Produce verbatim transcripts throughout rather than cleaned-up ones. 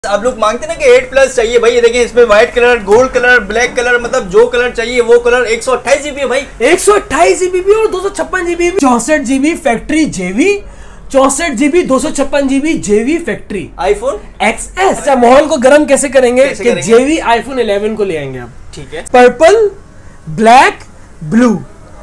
आप लोग मांगते ना कि एट प्लस चाहिए भाई, ये देखें इसमें white colour, gold colour, black colour, मतलब जो कलर चाहिए वो कलर। एक सौ अट्ठाईस जीबी है भाई, एक सौ अट्ठाईस जीबी भी और दो सौ छप्पन जीबी भी, चौसठ जीबी फैक्ट्री जेवी, चौसठ जीबी दो सौ छप्पन GB JV factory iPhone X S. अच्छा, माहौल को गर्म कैसे करेंगे कैसे कि करेंगे? जेवी आईफोन इलेवन को ले आएंगे आप। ठीक है, purple black blue,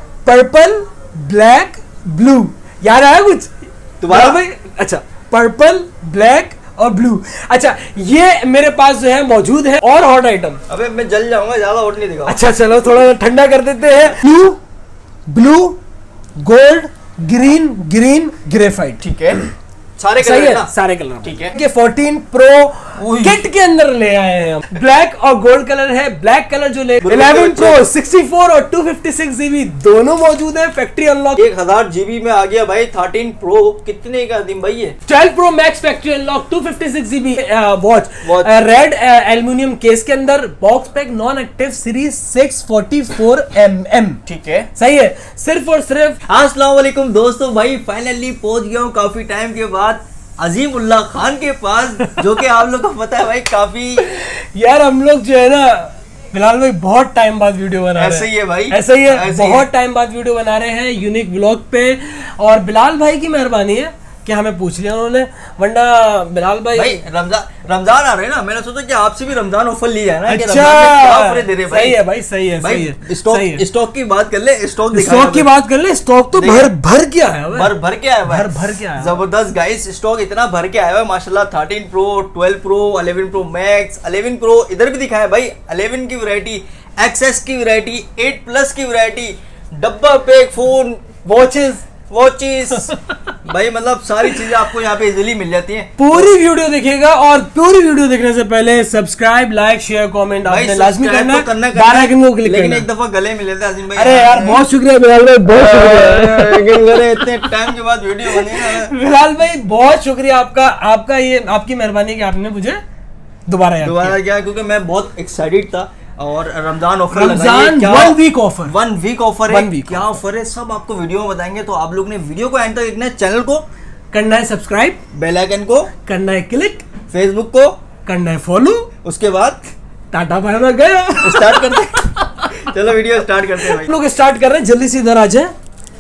purple black blue, याद आया कुछ दोबारा भाई? अच्छा, पर्पल ब्लैक और ब्लू। अच्छा, ये मेरे पास जो है मौजूद है। और हॉट आइटम, अबे मैं जल जाऊंगा, ज्यादा हॉट नहीं दिखाओ। अच्छा चलो थोड़ा ठंडा कर देते हैं। Blue blue gold green green graphite. ठीक है, सारे सही कलर है ना? सारे कलर। ठीक है, ये फोर्टीन प्रो किट के अंदर ले आए हैं हम। ब्लैक और गोल्ड कलर है। ब्लैक कलर जो ले इलेवन प्रो सिक्सटी फोर और टू फिफ्टी सिक्स जीबी दोनों मौजूद है। फैक्ट्री अनलॉक एक हजार जीबी में आ गया भाई। थर्टीन प्रो कितने का दिन भाई? ये twelve pro max factory unlock two fifty six GB watch, Watch. Red aluminium case के अंदर, box pack non active series six forty four M M. ठीक है, सही है। सिर्फ और सिर्फ अस्सलाम वालेकुम दोस्तों, भाई फाइनली पहुंच गया हूँ काफी टाइम के बाद अजीम उल्लाह खान के पास, जो कि आप लोग को पता है भाई काफी यार हम लोग जो है ना बिलाल भाई बहुत टाइम बाद वीडियो बना रहे हैं। ऐसे ही है भाई, ऐसा ही है, ऐसे ही बहुत है। टाइम बाद वीडियो बना रहे हैं यूनिक ब्लॉग पे। और बिलाल भाई की मेहरबानी है कि हमें पूछ लिया उन्होंने, वरना बिलाल भाई, भाई रमजान रमजान आ रहे हैं ना, मैंने सोचा कि आपसे भी रमजान ऑफर लिया है ना। कि अच्छा रमजान में क्या ऑफर दे रहे हैं भाई? सही है भाई, सही है, सही है। भाई स्टॉक सही है। स्टॉक की बात कर ले, स्टॉक स्टॉक की बात कर ले, स्टॉक तो भर भर के आया है भर भर के आया हुआ है। भर भर के आया है। जबरदस्त गाइस, स्टॉक इतना भर के आया हुआ है माशाल्लाह। Thirteen pro, twelve pro, eleven pro max, eleven pro इधर भी दिखाया भाई, इलेवन की वैरायटी, एक्सएस की वैरायटी, एट प्लस की वैरायटी, डब्बा पैक फोन, वॉचेस वॉचेस भाई मतलब सारी चीजें आपको यहाँ पे इजीली मिल जाती हैं। पूरी वीडियो देखिएगा और पूरी वीडियो देखने से पहले सब्सक्राइब लाइक शेयर कमेंट आपने लाजमी करना है, करना बेल आइकन को क्लिक लेकिन करना। एक दफा गले मिले थे अजीम भाई। अरे यार बहुत शुक्रिया बिलाल भाई, बहुत शुक्रिया लेकिन मेरे इतने टाइम के बाद वीडियो बनी ना। बिलाल भाई, बहुत शुक्रिया आपका। आपका ये आपकी मेहरबानी कि आपने मुझे दोबारा याद दोबारा किया। क्या, क्योंकि मैं बहुत एक्साइटेड था और Ramzan offer Ramzan one week offer, one week offer है। One week क्या ऑफर है सब आपको वीडियो में बताएंगे, तो आप लोग ने वीडियो को एंड तक देखना है। चैनल को करना है सब्सक्राइब, बेल आइकन को करना है क्लिक, फेसबुक को, करना है फॉलो, उसके बाद टाटा बाय बाय गया। स्टार्ट करते हैं। चलो वीडियो स्टार्ट करते हैं भाई। हम लोग स्टार्ट कर रहे हैं, जल्दी से इधर आ जाए।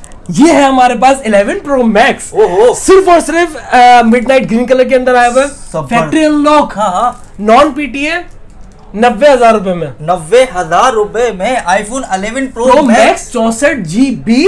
ये है हमारे पास इलेवन प्रो मैक्स, ओहो, सिर्फ और सिर्फ मिडनाइट ग्रीन कलर के अंदर आया हुआ है। फैक्ट्री अनलॉक, हाँ हाँ, नॉन पीटीए, नब्बे हजार रुपए में, नब्बे हजार रुपए में iPhone eleven pro pro max max चौसठ जीबी,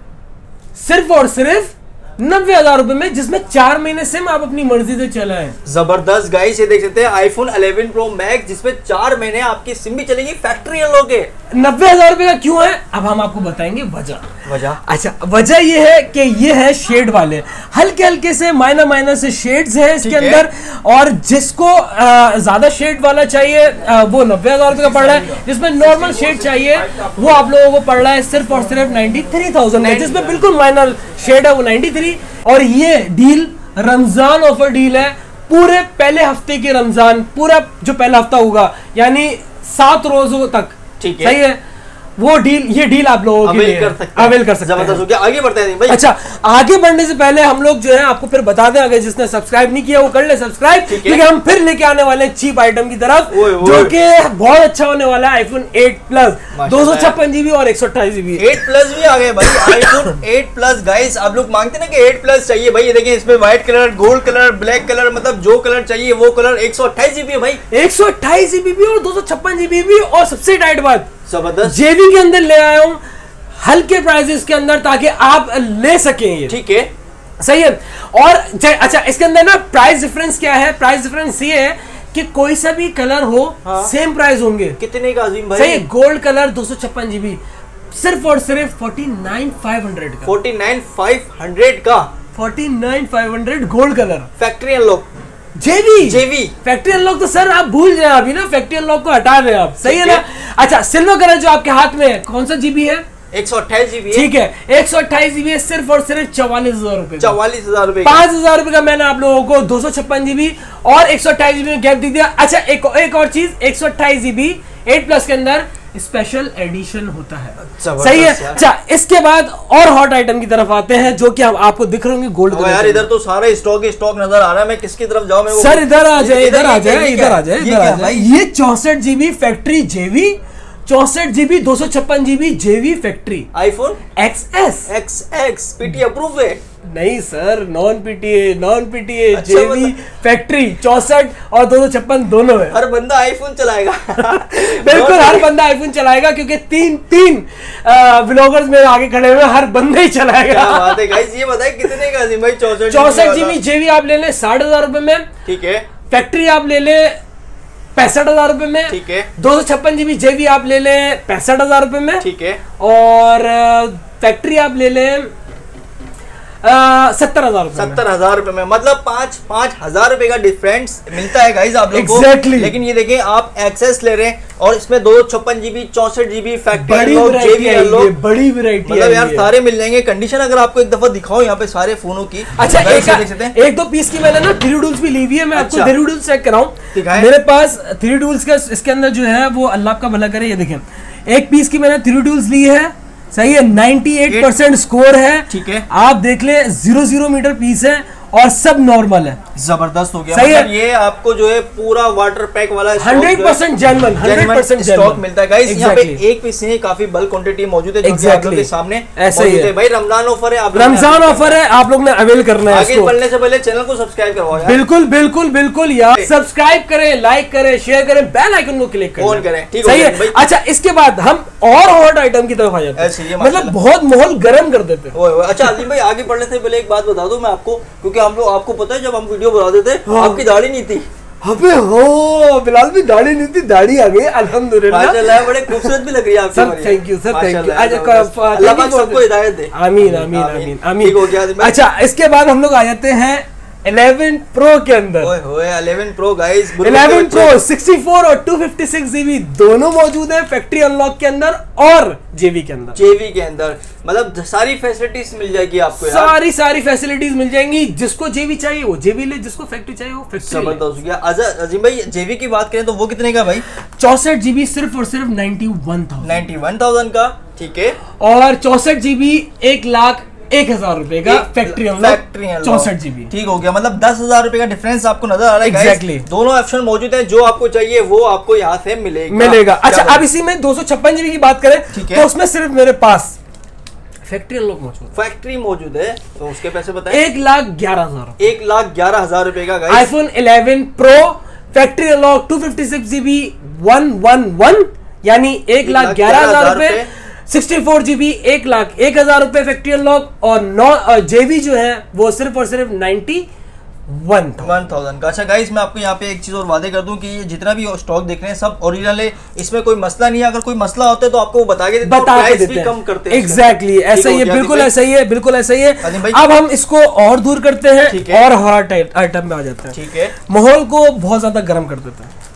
सिर्फ और सिर्फ नब्बे हजार रुपए में, जिसमें चार महीने सिम आप अपनी मर्जी से चलाएं। जबरदस्त गाइस, ये देख सकते हैं आईफोन इलेवन प्रो मैक्स जिसमें चार महीने आपकी सिम भी चलेगी फैक्ट्री अनलॉक के। नब्बे हजार रुपए का क्यों है, अब हम आपको बताएंगे वजह। वजह अच्छा, वजह ये है कि ये है शेड वाले, हल्के हल्के से माइनर माइनर से शेड्स हैं इसके अंदर, और जिसको आ, ज्यादा शेड वाला चाहिए आ, वो नब्बे हजार रुपए का पड़ रहा है। जिसमें नॉर्मल शेड चाहिए वो आप लोगों को पड़ रहा है सिर्फ और सिर्फ नाइन्टी थ्री थाउजेंड में, जिसमें बिल्कुल माइनर शेड है वो नाइन्टी थ्री। और ये डील रमजान ऑफर डील है, पूरे पहले हफ्ते की रमजान, पूरा जो पहला हफ्ता होगा यानी सात रोजों तक, ठीक है, सही है, वो डील, ये डील आप लोगों के लिए कर सकते अवेल कर सकते जबरदस्त हो हैं। गया। आगे बढ़ते हैं भाई। अच्छा, आगे बढ़ने से पहले हम लोग जो है आपको फिर बता दें, अगर जिसने सब्सक्राइब नहीं किया वो कर ले सब्सक्राइब, क्योंकि हम फिर लेके आने वाले हैं चीप आइटम की तरफ, ओए, ओए। जो कि बहुत अच्छा होने वाला है। आईफोन एट प्लस दो सौ छप्पन जीबी और एक सौ अट्ठाईस जीबी एट प्लस भी आ गए भाई। आईफोन एट प्लस गाइस, आप लोग मांगते ना कि एट प्लस चाहिए भाई, ये देखें इसमें white colour, gold colour, black colour, मतलब जो कलर चाहिए वो कलर। एक सौ अट्ठाईस जीबी है भाई, एक सौ अट्ठाईस जीबी भी और दो सौ छप्पन जीबी भी, और सबसे टाइट बात जबरदस्त जेबी के अंदर ले आया हूँ हल्के प्राइसेस के अंदर, ताकि आप ले सकें ये। ठीक है, सही है। और अच्छा, इसके अंदर ना प्राइस डिफरेंस क्या है, प्राइस डिफरेंस ये है कि कोई सा भी कलर हो, हाँ, सेम प्राइस होंगे। कितने का अजीम भाई? सही है। गोल्ड कलर दो सौ छप्पन जीबी सिर्फ और सिर्फ फोर्टी नाइन फाइव हंड्रेड का, फोर्टी नाइन फाइव हंड्रेड का forty nine five hundred gold colour factory unlock JV JV. Factory unlock तो सर आप भूल जाए अभी ना, फैक्ट्री अनलॉक को हटा रहे हैं आप, सही है ना। अच्छा, सिल्वर कलर जो आपके हाथ में है कौन सा जीबी है? एक सौ अट्ठाईस जीबी। ठीक है, एक सौ अट्ठाईस जीबी है, सिर्फ और सिर्फ चौवालीस हजार रुपए चौवालीस हजार रुपए पांच हजार रुपए का मैंने आप लोगों को दो सौ छप्पन जीबी और एक सौ अट्ठाईस जीबी में गैप दे दिया। अच्छा, एक एक और चीज, एक सौ अट्ठाईस जीबी एट प्लस के अंदर स्पेशल एडिशन होता है। जबरदस्त सही है। यार। अच्छा, इसके बाद और हॉट आइटम की तरफ आते हैं जो कि हम आपको दिख रहे होंगे गोल्ड ओ यार, इधर तो सारा स्टॉक ही स्टॉक नजर आ रहा है। मैं किसकी तरफ जाऊं? मैं सर इधर आ जाए, इधर आ जाए, इधर आ जाए, इधर आ जाए। भाई ये चौसठ जीबी फैक्ट्री जेवी, चौसठ जीबी दो सौ छप्पन GB JV factory iPhone X S X X PT approve है? नहीं sir, non PTA, non PTA अच्छा, जेवी मतलब- फैक्ट्री चौसठ और दो सौ छप्पन दोनों है। हर बंदा आईफोन चलाएगा। बिल्कुल हर बंदा आईफोन चलाएगा क्योंकि तीन तीन व्लॉगर्स मेरे आगे खड़े हुए, हर बंदा ही चलाएगा। क्या बात है गाइस, ये बताए कितने का अजीम भाई? चौसठ चौसठ जीबी जेवी आप ले लें साठ हजार रुपए में, ठीक है। फैक्ट्री आप ले लें पैंसठ हजार रुपए में, ठीक है। दो सौ छप्पन जीबी जेवी आप ले लें पैंसठ हजार रुपए में, ठीक है। और फैक्ट्री आप ले लें सत्तर हजार रुपए सत्तर हजार रुपए में, मतलब पाँच पाँच हजार रुपए का डिफरेंस मिलता है गाइस आप लोगों Exactly. को। लेकिन ये देखिए आप एक्सेस ले रहे हैं और इसमें दो सौ छप्पन जीबी चौसठ जीबी फैक्ट्री बड़ी अनलॉक, वैरायटी जेबी है, अनलॉक, बड़ी वैरायटी मतलब यार सारे मिल जाएंगे। कंडीशन अगर आपको एक दफा दिखाओ यहाँ पे सारे फोनों की। अच्छा, तो एक, देख सकते हैं। एक दो पीस की मैंने ना थ्री डूल्स भी ली हुई है, मैं आपको अच्छा। थ्री डूल्स चेक कराऊं। दिखाएं। मेरे पास थ्री डूल्स का इसके अंदर जो है वो अल्लाह का भला करे, ये देखें एक पीस की मैंने थ्री डूल्स ली है, सही है, अट्ठानवे परसेंट स्कोर है, ठीक है। आप देख ले, जीरो जीरो मीटर पीस है और सब नॉर्मल है, जबरदस्त हो गया। सही है। मतलब ये आपको जो है पूरा वाटर पैक वाला hundred percent genuine, hundred percent stock मिलता है गाइस। यहाँ पे एक पीस नहीं, काफी बल्क क्वांटिटी मौजूद है जो कि आप लोगों के सामने ऐसे ही मौजूद है। है। भाई रमजान ऑफर है, आप रमजान ऑफर है, आप लोग ने अवेल करना है आगे इसको। बढ़ने से पहले चैनल को सब्सक्राइब करवाओ यार। बिल्कुल बिल्कुल बिल्कुल यार, सब्सक्राइब करें, लाइक करें, शेयर करें, बेल आइकन को क्लिक करें, ऑन करें, ठीक सही हो है। भाई। अच्छा, इसके बाद हम और हॉट आइटम की तरफ आ जाते ऐसे ही है, हैं, मतलब माशाल्लाह। बहुत माहौल गर्म कर देते हैं। ओए ओए, अच्छा अजीम भाई आगे बढ़ने से पहले एक बात बता दूं मैं आपको, क्योंकि हम लोग आपको पता है जब हम वीडियो बनाते थे हाँ। आपकी दाढ़ी नहीं थी। अबे हो, बिलाल भी दाढ़ी नहीं थी, दाढ़ी आ गई अल्हम्दुलिल्लाह। माशाल्लाह बड़े खूबसूरत भी लग रही है आपकी। Sir thank you, sir thank you. अल्लाह पाक सबको हिदायत दे। आमीन आमीन आमीन आमीन। ठीक हो गया आज़िम भाई। अच्छा, इसके बाद हम लोग आ जाते हैं इलेवन प्रो के अंदर। ओए होए, eleven pro guys, eleven pro sixty four और टू फिफ्टी सिक्स जीबी दोनों मौजूद है फैक्ट्री अनलॉक के अंदर और जेवी के अंदर। जेवी के अंदर मतलब सारी फैसिलिटीज मिल जाएगी आपको यार। सारी सारी फैसिलिटीज मिल जाएंगी, जिसको जेवी चाहिए वो जेवी ले, जिसको फैक्ट्री चाहिए वो फैक्ट्री ले। जबरदस्त हो गया। अजा- अजीम भाई जेवी की बात करें तो वो कितने का भाई? चौसठ जीबी सिर्फ और सिर्फ ninety one thousand ninety one thousand का, ठीक है। और चौसठ जीबी एक लाख एक हजार रुपए का फैक्ट्री फैक्ट्री चौसठ जीबी। ठीक हो गया, मतलब दस हजार रुपए का डिफरेंस आपको नजर आ रहा है guys। Exactly। दोनों ऑप्शन मौजूद है, जो आपको चाहिए वो आपको यहाँ से मिलेगा मिलेगा। अच्छा, क्या अब इसी में दो सौ छप्पन जीबी की बात करें ठीक है। तो उसमें सिर्फ मेरे पास फैक्ट्री अनलॉक मौजूद फैक्ट्री मौजूद है, तो उसके पैसे है बताएं। एक लाख ग्यारह हजार एक लाख ग्यारह हजार रुपए का guys. IPhone eleven pro factory unlock two fifty six GB one one one यानी एक लाख ग्यारह हजार रुपए, सिक्सटी फोर जीबी एक लाख एक हजार रुपए फैक्ट्री अनलॉक, और नौ जेबी जो है वो सिर्फ और सिर्फ नाइन्टी वन वन थाउजेंड का। अच्छा गाइस, मैं आपको यहाँ पे एक चीज और वादे कर दूं कि ये जितना भी स्टॉक देख रहे हैं सब ओरिजिनल है, इसमें कोई मसला नहीं है। अगर कोई मसला होता है तो आपको वो बता के देते हैं, बता के प्राइस देते भी हैं। कम करते हैं। एग्जैक्टली ऐसा ही है, बिल्कुल ऐसा ही है, बिल्कुल ऐसा ही है। अजीम भाई। अब हम इसको और दूर करते हैं ठीक है। और हॉट आइटम में आ जाते हैं। ठीक है। माहौल को बहुत ज्यादा गर्म कर देते हैं।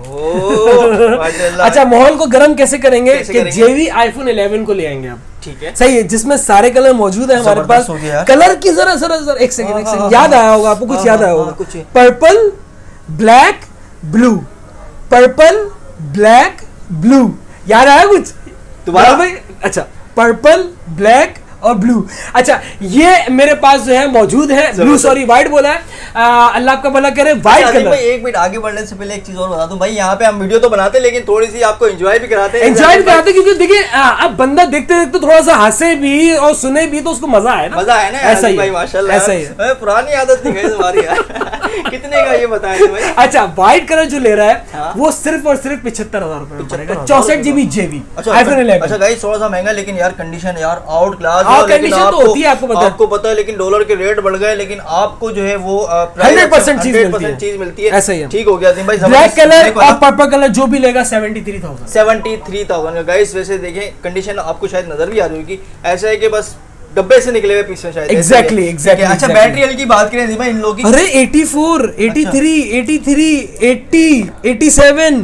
ओहो, माशाल्लाह। अच्छा, माहौल को गर्म कैसे करेंगे कैसे कि करेंगे? जेवी आईफोन इलेवन को ले आएंगे आप। ठीक है। सही है, जिसमें सारे कलर मौजूद है हमारे जबरदस्त पास। हो गया यार। कलर की जरा जरा जरा एक सेकंड एक हाँ, सेकंड हाँ, याद हाँ। आया होगा आपको, कुछ हाँ, याद हाँ, आया हाँ, होगा। कुछ। Purple black blue, purple black blue, याद आया कुछ दोबारा? भाई? अच्छा, पर्पल ब्लैक और ब्लू। अच्छा, ये मेरे पास जो है मौजूद है, ब्लू सॉरी व्हाइट बोला है, आ, अल्लाह आपका भला करे, व्हाइट अच्छा, कलर। भाई एक मिनट आगे बढ़ने से पहले एक चीज और बता दूं भाई, यहाँ पे हम वीडियो तो बनाते हैं लेकिन थोड़ी सी आपको एंजॉय भी कराते हैं। एंजॉय भी कराते हैं, क्योंकि देखिए आ, अब बंदा देखते देखते थोड़ा सा हंसे भी और सुने भी तो उसको मजा आए ना। मजा है ना ऐसा ही भाई, है, माशाल्लाह ऐसा ही है। यार। पुरानी आदत नहीं गई तुम्हारी यार। कितने का ये बताए थे भाई? अच्छा, व्हाइट कलर जो ले रहा है हाँ। वो सिर्फ और सिर्फ पिछहत्तर हजार रुपए में पड़ेगा, हजार चौसठ जीबी जेवी अच्छा आईफोन इलेवन। अच्छा गाइस, थोड़ा सा महंगा लेकिन यार कंडीशन यार आउट क्लास हाँ, है। लेकिन condition तो होती है, आपको पता है। आपको पता है, लेकिन डॉलर के रेट बढ़ गए, लेकिन आपको जो है वो हंड्रेड परसेंट चीज मिलती है। चीज मिलती है। ऐसा ही है। ठीक हो गया भाई। ब्लैक कलर और पर्पल कलर जो भी लेगा seventy three thousand seventy three thousand का गाइस। वैसे देखें कंडीशन आपको शायद नजर भी आ रही होगी, ऐसा है कि बस डब्बे से निकले हुए पीछे शायद। Exactly, ऐसा ही है। exactly, ठीक है। अच्छा, exactly। बैटरी हेल्थ की बात करें जी भाई इन लोगों की। अरे eighty four, eighty three, eighty three, eighty, eighty seven,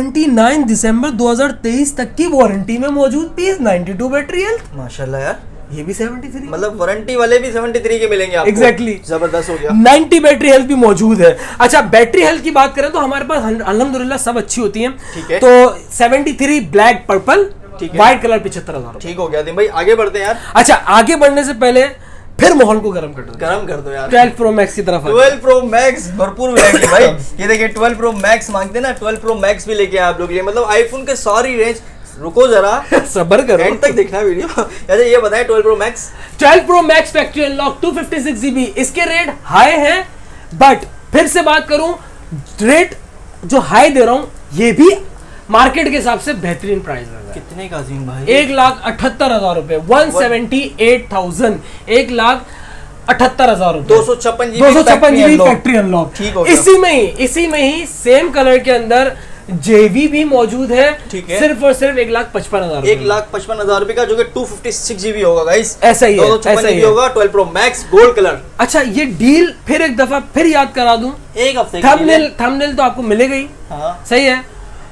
उनतीस दिसंबर दो हज़ार तेईस तक की वारंटी में मौजूद piece ninety two battery health. माशाल्लाह यार, ये भी तिहत्तर, मतलब वारंटी वाले भी तिहत्तर के मिलेंगे आपको। Exactly exactly. जबरदस्त हो गया। नब्बे बैटरी हेल्थ भी मौजूद है। अच्छा, बैटरी हेल्थ की बात करें तो हमारे पास अल्हम्दुलिल्लाह सब अच्छी होती है। ठीक है। तो तिहत्तर ब्लैक पर्पल, व्हाइट कलर पचहत्तर हजार। ठीक हो गया दिन भाई, आगे बढ़ते हैं यार। अच्छा, आगे बढ़ने से पहले फिर माहौल को गर्म कर दो, गर्म कर दो यार। ट्वेल्व प्रो मैक्स की तरफ। ट्वेल्व प्रो मैक्स भरपूर वैरायटी भाई। ये देखिए ट्वेल्व प्रो मैक्स मांगते हैं ना, ट्वेल्व प्रो मैक्स भी लेके आए आप लोग लिए, मतलब आईफोन के सारी रेंज। रुको जरा, सब्र करो, एंड तक देखना वीडियो। अच्छा ये बताएं twelve pro max. Twelve pro max factory unlock two fifty six GB, इसके रेट हाई है, बट फिर से बात करूं, रेट जो हाई दे रहा हूं ये भी मार्केट के हिसाब से बेहतरीन प्राइस है। कितने का अजीम भाई? एक लाख अठहत्तर हजार रुपए, वन सेवेंटी एट थाउजेंड, एक लाख अठहत्तर हजार रुपए, दो सौ छप्पन जीबी दो सौ छप्पन जीबी फैक्ट्री अनलॉक। ठीक हो, इसी में ही इसी में ही सेम कलर के अंदर जेवी भी मौजूद है। ठीक है। सिर्फ और सिर्फ एक लाख पचपन हजार एक लाख पचपन हजार रुपए का, जो कि टू फिफ्टी सिक्स जीबी होगा गाइस। ऐसा ही है, दो सौ छप्पन ऐसा ही जीबी होगा, twelve pro max gold colour. अच्छा, ये डील फिर एक दफा फिर याद करा दूं, एक हफ्ते थंबनेल थंबनेल तो आपको मिलेगा ही। हाँ। सही है,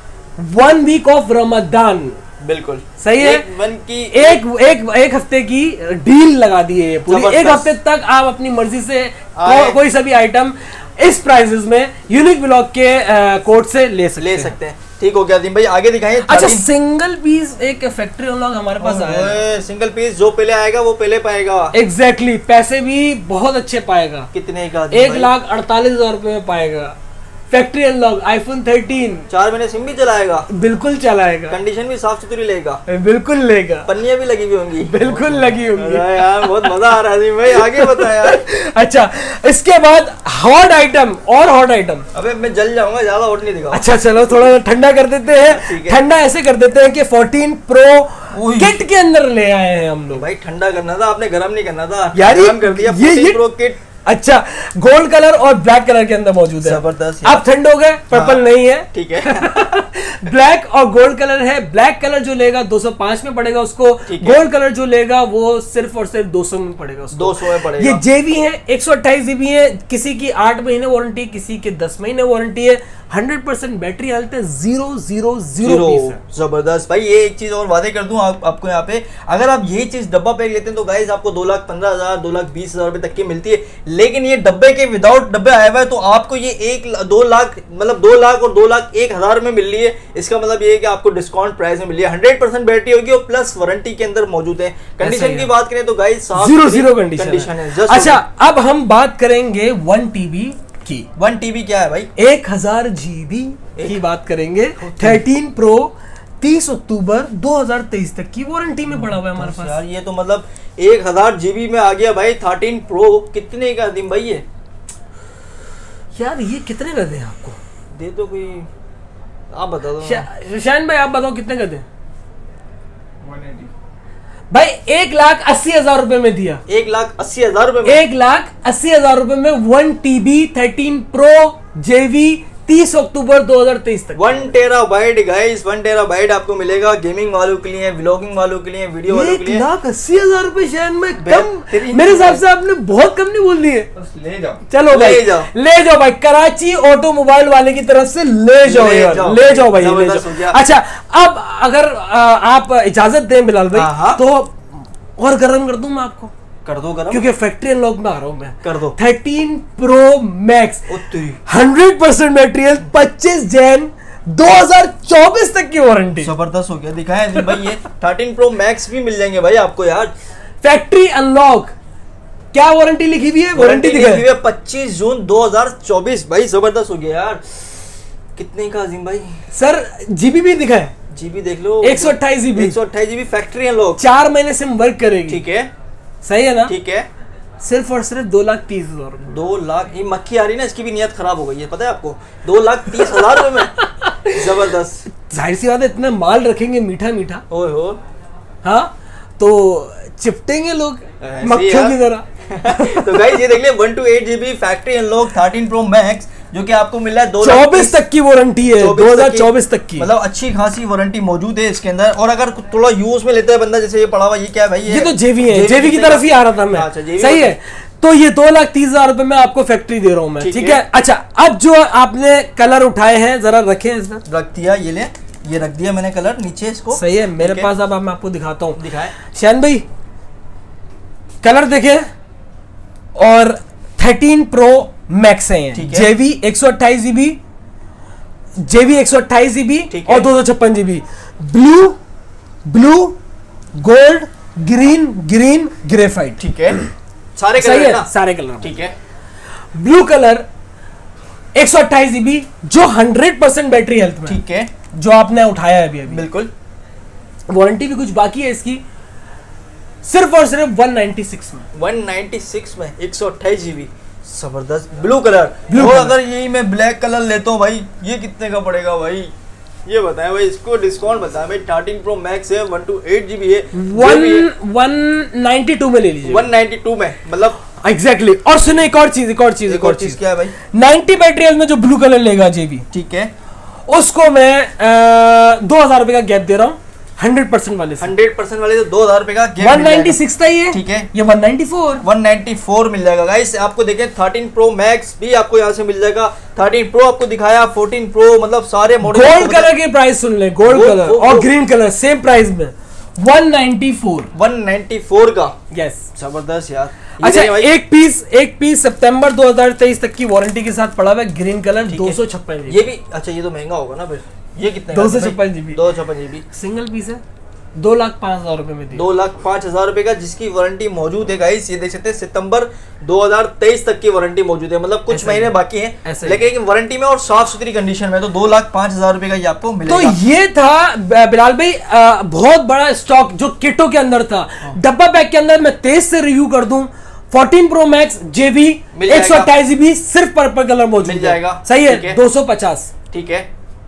वन वीक ऑफ रमजान, बिल्कुल सही है। एक वन की एक एक एक हफ्ते की डील लगा दी है पूरी। एक हफ्ते तक आप अपनी मर्जी से को, कोई सा भी आइटम इस प्राइसेस में यूनिक ब्लॉग के कोड से ले सकते ले सकते हैं। ठीक हो गया दिन भाई, आगे दिखाइए। अच्छा, सिंगल पीस एक फैक्ट्री अनलॉक हमारे पास आया है। सिंगल पीस जो पहले आएगा वो पहले पाएगा। एग्जैक्टली exactly, पैसे भी बहुत अच्छे पाएगा। कितने का? एक लाख अड़तालीस हजार रुपए में पाएगा। फैक्ट्री अनलॉक आईफोन थर्टीन, चार महीने सिम भी चलाएगा, बिल्कुल चलाएगा, कंडीशन भी साफ सुथरी लेगा, बिल्कुल लेगा, पन्नियां भी लगी हुई होंगी, बिल्कुल लगी होंगी। यार बहुत मजा आ रहा है भाई, आगे बता यार। अच्छा, इसके बाद हॉट आइटम और हॉट आइटम। अबे मैं जल जाऊंगा, ज्यादा हॉट नहीं दिखाओ। अच्छा चलो, थोड़ा ठंडा कर देते हैं। ठंडा ऐसे कर देते हैं कि फोर्टीन प्रो किट के अंदर ले आए हैं हम लोग। भाई ठंडा करना था आपने, गर्म नहीं करना था यार, गर्म कर दिया। ये ये प्रो किट। अच्छा, गोल्ड कलर और ब्लैक कलर के अंदर मौजूद है। जबरदस्त। आप ठंड हो गए, पर्पल हाँ, नहीं है। ठीक है। ब्लैक और गोल्ड कलर है। ब्लैक कलर जो लेगा दो सौ पाँच में पड़ेगा उसको, गोल्ड कलर जो लेगा वो सिर्फ और सिर्फ दो सौ में पड़ेगा उसको। दो सौ में पड़ेगा। ये जेवी है, एक सौ अट्ठाईस जीबी है, किसी की आठ महीने वारंटी, किसी के दस महीने वारंटी है, हंड्रेड परसेंट बैटरी हेल्थ है, जीरो जीरो जीरो पीस है। जबरदस्त भाई। ये एक चीज और वादे कर दूं आप, आपको यहाँ पे, अगर आप यही चीज डब्बा पैक लेते हैं तो गाइस आपको दो लाख पंद्रह हजार दो लाख बीस हजार रुपए तक की मिलती है, लेकिन ये डब्बे के विदाउट डब्बे आया हुआ है तो आपको ये एक दो लाख मतलब दो लाख और दो लाख एक हजार में मिल रही है। इसका मतलब ये है कि आपको डिस्काउंट प्राइस में मिल रही है, हंड्रेड परसेंट बैटरी होगी और प्लस वारंटी के अंदर मौजूद है। कंडीशन की बात करें तो गाइस जीरो जीरो कंडीशन है। अच्छा, अब हम बात करेंगे वन टीबी की। वन टीबी क्या है भाई? एक हजार जीबी की बात करेंगे। थर्टीन प्रो तीस अक्टूबर दो हजार तेईस तक की वारंटी में पड़ा हुआ है हमारे पास। यार ये तो मतलब एक हजार जीबी में आ गया भाई। थर्टीन प्रो कितने का दिन भाई? ये यार ये कितने का दें आपको? दे दो कोई, आप बता दो। शान भाई आप बताओ कितने का दें? भाई एक लाख अस्सी हजार रुपए में दिया। एक लाख अस्सी हजार रुपए में? एक लाख अस्सी हजार रुपए में वन टीबी थर्टीन प्रो जेवी तीस अक्टूबर दो हजार तेईस तक। One terabyte guys, one terabyte आपको मिलेगा गेमिंग वालों के लिए, व्लॉगिंग वालों के लिए, वीडियो वालों के लिए। एक लाख अस्सी हजार रुपए शायद में कम, मेरे हिसाब से आपने बहुत कम नहीं बोल दिए। ले जाओ, चलो भाई ले जाओ, ले जाओ भाई, कराची ऑटोमोबाइल वाले की तरफ से ले जाओ, ले जाओ, ले जाओ भाई, ले जाओ। अच्छा, अब अगर आप इजाजत दें बिलाल भाई तो और गर्म कर दूं मैं आपको। कर दो गरम, क्योंकि फैक्ट्री अनलॉक में आ रहा हूं मैं। कर दो। Thirteen pro max hundred percent material, पच्चीस जैन दो हजार चौबीस तक की वारंटी। जबरदस्त हो गया, दिखाएं भाई। ये थर्टीन प्रो मैक्स भी मिल जाएंगे भाई आपको यार। फैक्ट्री अनलॉक क्या वारंटी लिखी हुई है? वारंटी लिखी हुई है पच्चीस जून दो हजार चौबीस। भाई जबरदस्त हो गया यार। कितने का अजीम भाई? सर जीबी भी दिखाए, जीबी देख लो, एक सौ अट्ठाईस जीबी, एक सौ अट्ठाईस जीबी फैक्ट्री अनलॉक, चार महीने सिम वर्क करेगी। ठीक है, सही है ना? ठीक है। सिर्फ और सिर्फ दो लाख तीस हजार दो लाख ये मक्खी आ रही ना, इसकी भी नियत खराब हो गई है, पता है आपको? दो लाख तीस हजार रुपए में। जबरदस्त। जाहिर सी बात है, इतना माल रखेंगे मीठा मीठा, ओए हो, हाँ तो चिपटेंगे लोग मक्खियों की तरह। तो गाइस ये देख लिया, one two eight GB factory unlock thirteen pro max, जो कि आपको मिल रहा है दो चौबीस तक की वारंटी है, दो हजार चौबीस तक की, मतलब अच्छी खासी वारंटी मौजूद है इसके अंदर। और अगर थोड़ा यूज में लेता है बंदा, जैसे ये पड़ा हुआ, ये क्या है भाई? ये, ये तो जेवी है, जेवी की तरफ ही आ रहा था मैं। अच्छा, सही है। तो ये दो लाख तीस हजार रुपए में आपको फैक्ट्री दे रहा हूं मैं, ठीक है। अच्छा, अब जो आपने कलर उठाए हैं जरा रखें इसमें। रख दिया, ये ले, ये रख दिया मैंने कलर नीचे इसको। सही है, मेरे पास अब मैं आपको दिखाता हूँ। दिखाए शान भाई, कलर देखे और थर्टीन प्रो मैक्स है, जेवी एक सौ अट्ठाईस जीबी, जेवी एक सौ अट्ठाईस जीबी और दो सौ छप्पन GB, blue blue gold green green graphite. ठीक है, सारे कलर है ना? सारे कलर। ठीक है, ब्लू कलर एक सौ अट्ठाईस जीबी जो हंड्रेड परसेंट बैटरी हेल्थ में। ठीक है, जो आपने उठाया है अभी अभी। बिल्कुल। वारंटी भी कुछ बाकी है इसकी, सिर्फ और सिर्फ वन नाइन्टी सिक्स में। वन नाइन्टी सिक्स में एक सौ अट्ठाईस जीबी, जबरदस्त। ब्लू कलर, ब्लू और कलर। अगर यही मैं ब्लैक कलर लेता हूँ भाई, ये कितने का पड़ेगा भाई? ये बताएं भाई, इसको डिस्काउंट बताएं भाई। थर्टीन प्रो मैक्स है, वन टू एट जीबी है, वन वन नाइन्टी टू में ले लीजिए। वन नाइन्टी टू में, मतलब एग्जैक्टली exactly. और सुने एक और चीज, एक और चीज, एक और चीज क्या है भाई? नाइन्टी बैटरी हेल्थ में जो ब्लू कलर लेगा जेबी, ठीक है, उसको मैं दो हजार रुपए का गैप दे रहा हूँ हंड्रेड परसेंट वाले से। हंड्रेड परसेंट वाले से दो हजार रुपए का गैप। वन नाइन्टी सिक्स था ये, ठीक है, ये one ninety four one ninety four मिल जाएगा गाइस आपको। देखिए थर्टीन प्रो मैक्स भी आपको यहाँ से मिल जाएगा, थर्टीन प्रो आपको दिखाया, फोर्टीन प्रो, मतलब सारे मॉडल। गोल्ड कलर के प्राइस सुन ले, गोल्ड कलर और ग्रीन कलर सेम प्राइस में one ninety four one ninety four का। यस, जबरदस्त यार। अच्छा, एक पीस एक पीस सितंबर दो हजार तेईस तक की वारंटी के साथ पड़ा हुआ है, ग्रीन कलर दो सौ छप्पन। ये भी अच्छा, ये तो महंगा होगा ना फिर। ये कितने? दो सौ छप्पन जीबी, दो सौ छप्पन जीबी सिंगल पीस है, दो लाख पांच हजार रुपए में दी। दो लाख पांच हजार रुपए का, जिसकी वारंटी मौजूद है गाइस। ये देख सकते हैं सितंबर दो हजार तेईस तक की वारंटी मौजूद है, मतलब कुछ महीने बाकी हैं, लेकिन वारंटी में और साफ सुथरी कंडीशन में। तो दो लाख पांच हजार रुपए का ये आपको मिलेगा। तो ये था बिलाल भाई आ, बहुत बड़ा स्टॉक जो किटो के अंदर था। डब्बा पैक के अंदर मैं तेज से रिव्यू कर दूं, फोर्टीन प्रो मैक्स जेबी एक सौ अट्ठाईस जीबी सिर्फ पर्पल कलर मौजूद मिल जाएगा। सही है, दो सौ पचास। ठीक है,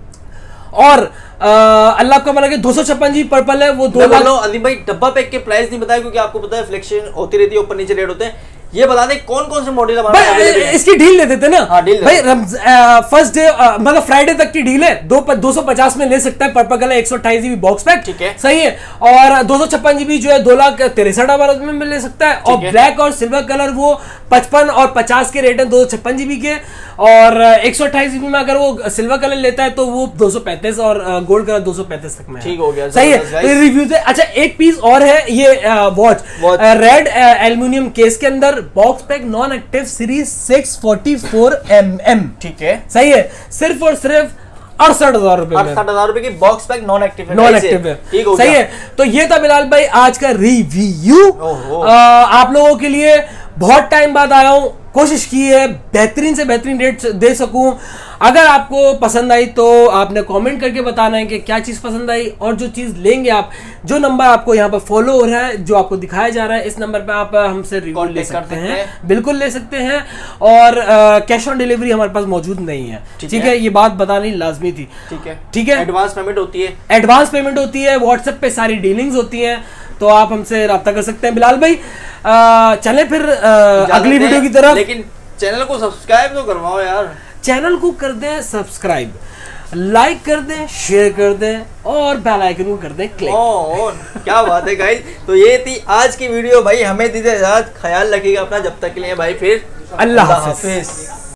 और आ, अल्लाह का बना के दो सौ छप्पन जी पर्पल है वो दो लाख। अली भाई डब्बा पैक के प्राइस नहीं बताया, क्योंकि आपको पता है फ्लेक्शन होती रहती है, ऊपर नीचे रेट होते हैं। ये बता दें कौन कौन से मॉडल है? इसकी डील ले देते ना। हाँ, डील भाई फर्स्ट डे मतलब फ्राइडे तक की डील है, दो दो सौ पचास में ले सकता है पर्पल कलर एक सौ अट्ठाईस जीबी बॉक्स पैक। ठीक है, सही है। और दो सौ छप्पन जीबी जो है दो लाख तिरसठ हजार में ले सकता है। और ब्लैक और सिल्वर कलर वो पचपन और पचास के रेट है दो सौ छप्पन जीबी के। और एक सौ अट्ठाईस जीबी में अगर वो सिल्वर कलर लेता है तो वो दो सौ पैंतीस और गोल्ड कलर दो सौ पैंतीस तक में। ठीक हो गया, सही है। रिव्यू से अच्छा एक पीस और है, ये वॉच रेड एल्यूमिनियम केस के अंदर box pack non active series six forty four M M. ठीक है, सही है, सिर्फ और सिर्फ अड़सठ हजार रुपए अड़सठ हजार रुपए की बॉक्स पैक नॉन एक्टिव है। नॉन एक्टिव है, ठीक हो सही गया। है। तो ये था बिलाल भाई आज का रिव्यू। आप लोगों के लिए बहुत टाइम बाद आया हूं, कोशिश की है बेहतरीन से बेहतरीन रेट दे सकूं। अगर आपको पसंद आई तो आपने कमेंट करके बताना है कि क्या चीज पसंद आई, और जो चीज लेंगे आप, जो नंबर आपको यहाँ पर फॉलो हो रहा है, जो आपको दिखाया जा रहा है, इस नंबर पे आप हमसे रिव्यू ले सकते हैं, बिल्कुल ले सकते हैं। और कैश ऑन डिलीवरी हमारे पास मौजूद नहीं है, ठीक है, ये बात बतानी लाजमी थी। ठीक है, ठीक है, एडवांस पेमेंट होती है, एडवांस पेमेंट होती है, व्हाट्सएप पे सारी डीलिंग्स होती हैं, तो आप हमसे रब्ता कर सकते हैं। बिलाल भाई चले फिर आ, अगली वीडियो की तरफ। लेकिन चैनल को सब्सक्राइब तो करवाओ यार, चैनल को कर दें सब्सक्राइब, लाइक कर दें, शेयर कर दें और बेल आइकन को कर दें क्लिक। ओ, क्या बात है गाइस। तो ये थी आज की वीडियो भाई, हमें दीजिए इजाजत, ख्याल रखिएगा अपना, जब तक के लिए भाई फिर अल्लाह हाफिज।